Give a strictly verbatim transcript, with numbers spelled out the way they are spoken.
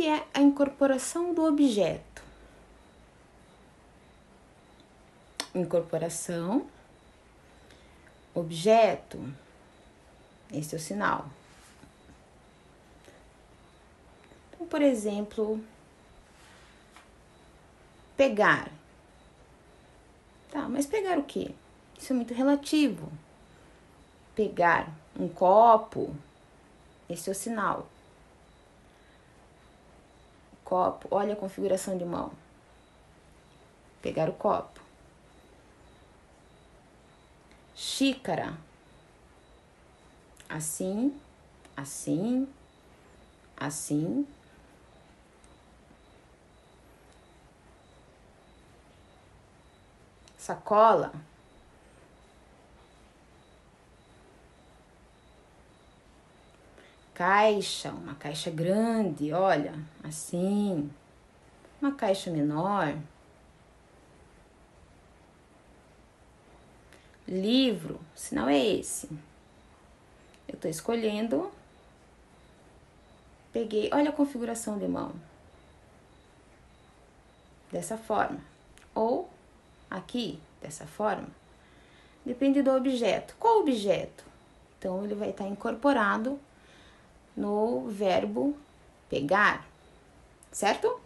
que é a incorporação do objeto? Incorporação, objeto, esse é o sinal. Então, por exemplo, pegar. Tá, mas pegar o quê? Isso é muito relativo. Pegar um copo, esse é o sinal. Copo, olha a configuração de mão. Pegar o copo. Xícara. Assim, assim, assim. Sacola. Caixa, uma caixa grande, olha, assim. Uma caixa menor. Livro, o sinal é esse. Eu tô escolhendo. Peguei, olha a configuração de mão. Dessa forma. Ou aqui, dessa forma. Depende do objeto. Qual objeto? Então, ele vai estar incorporado no verbo pegar, certo?